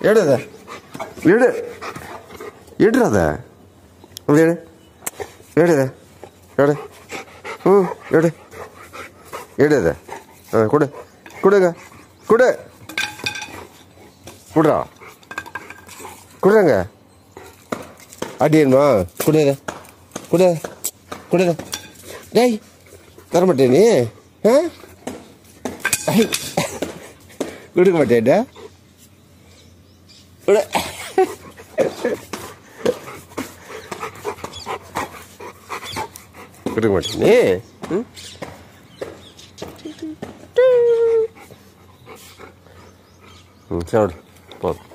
எடு எடு எடுறாத அப்படி எடு எடுத எடு எடு எடுத கொடு கொடுங்க கொடு கொடுறா கொடுங்க அடியணுமா கொடுத கொடு கொடுத டேய் தர மாட்டேன் நீ கொடுக்க மாட்டேன்டா கொடுக்க மாட்டேன் நீ சாப்பிடு போதும்